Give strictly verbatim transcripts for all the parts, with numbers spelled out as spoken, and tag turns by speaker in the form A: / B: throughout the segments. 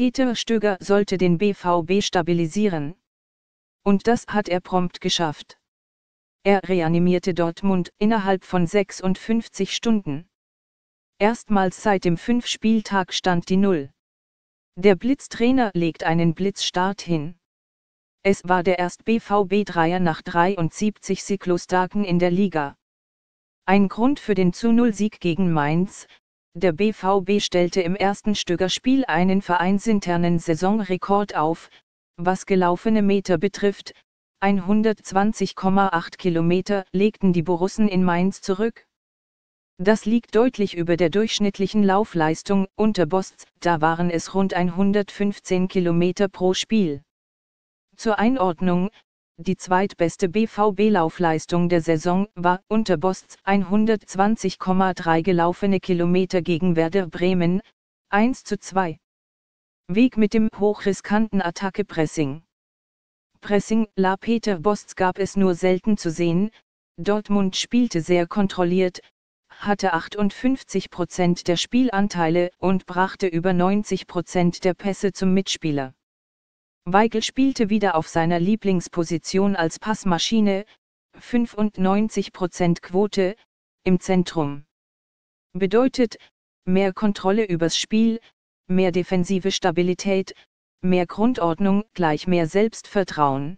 A: Peter Stöger sollte den B V B stabilisieren. Und das hat er prompt geschafft. Er reanimierte Dortmund innerhalb von sechsundfünfzig Stunden. Erstmals seit dem Fünf-Spieltag stand die Null. Der Blitztrainer legt einen Blitzstart hin. Es war der erste B V B-Dreier nach dreiundsiebzig Cyclostagen in der Liga. Ein Grund für den zu Null Sieg gegen Mainz: Der B V B stellte im ersten Stöger-Spiel einen vereinsinternen Saisonrekord auf, was gelaufene Meter betrifft. hundertzwanzig Komma acht Kilometer legten die Borussen in Mainz zurück. Das liegt deutlich über der durchschnittlichen Laufleistung unter Bosz, da waren es rund hundertfünfzehn Kilometer pro Spiel. Zur Einordnung: Die zweitbeste B V B-Laufleistung der Saison war unter Bosz hundertzwanzig Komma drei gelaufene Kilometer gegen Werder Bremen, eins zu zwei. Weg mit dem hochriskanten Attacke-Pressing. Pressing la Peter Bosz gab es nur selten zu sehen. Dortmund spielte sehr kontrolliert, hatte achtundfünfzig Prozent der Spielanteile und brachte über neunzig Prozent der Pässe zum Mitspieler. Weigl spielte wieder auf seiner Lieblingsposition als Passmaschine, fünfundneunzig Prozent Quote, im Zentrum. Bedeutet, mehr Kontrolle übers Spiel, mehr defensive Stabilität, mehr Grundordnung gleich mehr Selbstvertrauen.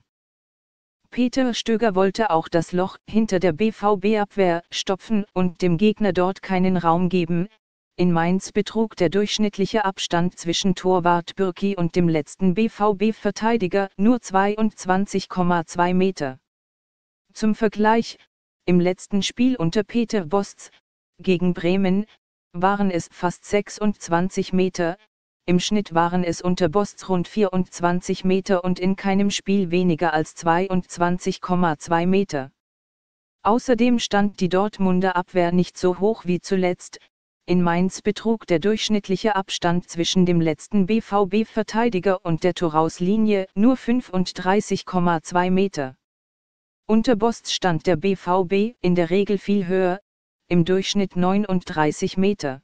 A: Peter Stöger wollte auch das Loch hinter der B V B-Abwehr stopfen und dem Gegner dort keinen Raum geben. In Mainz betrug der durchschnittliche Abstand zwischen Torwart Bürki und dem letzten B V B-Verteidiger nur zweiundzwanzig Komma zwei Meter. Zum Vergleich: Im letzten Spiel unter Peter Bosz, gegen Bremen, waren es fast sechsundzwanzig Meter, im Schnitt waren es unter Bosz rund vierundzwanzig Meter und in keinem Spiel weniger als zweiundzwanzig Komma zwei Meter. Außerdem stand die Dortmunder Abwehr nicht so hoch wie zuletzt. In Mainz betrug der durchschnittliche Abstand zwischen dem letzten B V B-Verteidiger und der Torauslinie nur fünfunddreißig Komma zwei Meter. Unter Bosz stand der B V B in der Regel viel höher, im Durchschnitt neununddreißig Meter.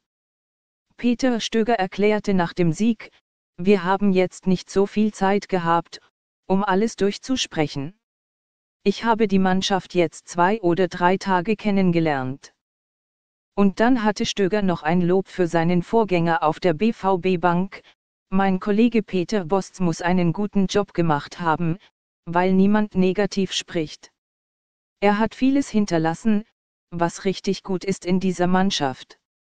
A: Peter Stöger erklärte nach dem Sieg: Wir haben jetzt nicht so viel Zeit gehabt, um alles durchzusprechen. Ich habe die Mannschaft jetzt zwei oder drei Tage kennengelernt. Und dann hatte Stöger noch ein Lob für seinen Vorgänger auf der B V B-Bank: Mein Kollege Peter Bosz muss einen guten Job gemacht haben, weil niemand negativ spricht. Er hat vieles hinterlassen, was richtig gut ist in dieser Mannschaft.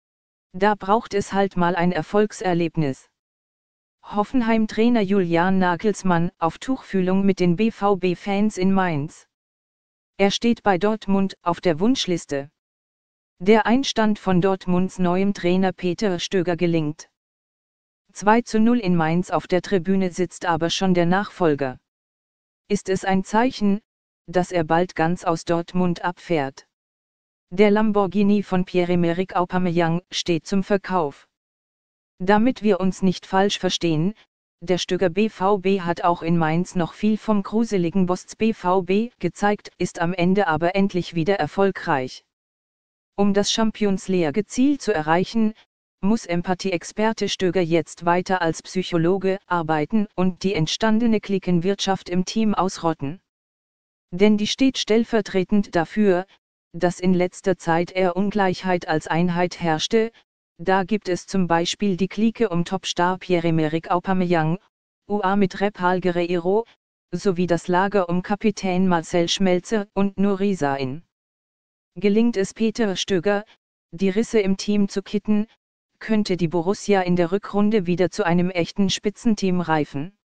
A: Da braucht es halt mal ein Erfolgserlebnis. Hoffenheim-Trainer Julian Nagelsmann auf Tuchfühlung mit den B V B-Fans in Mainz. Er steht bei Dortmund auf der Wunschliste. Der Einstand von Dortmunds neuem Trainer Peter Stöger gelingt. zwei zu null in Mainz, auf der Tribüne sitzt aber schon der Nachfolger. Ist es ein Zeichen, dass er bald ganz aus Dortmund abfährt? Der Lamborghini von Pierre-Emerick Aubameyang steht zum Verkauf. Damit wir uns nicht falsch verstehen, der Stöger B V B hat auch in Mainz noch viel vom gruseligen Bosz B V B gezeigt, ist am Ende aber endlich wieder erfolgreich. Um das Champions League-Ziel zu erreichen, muss Empathie-Experte Stöger jetzt weiter als Psychologe arbeiten und die entstandene Cliquenwirtschaft im Team ausrotten. Denn die steht stellvertretend dafür, dass in letzter Zeit eher Ungleichheit als Einheit herrschte. Da gibt es zum Beispiel die Clique um Topstar Pierre-Emerick Aubameyang, U A mit Raphael Guerreiro, sowie das Lager um Kapitän Marcel Schmelzer und Nuri Sahin. Gelingt es Peter Stöger, die Risse im Team zu kitten, könnte die Borussia in der Rückrunde wieder zu einem echten Spitzenteam reifen.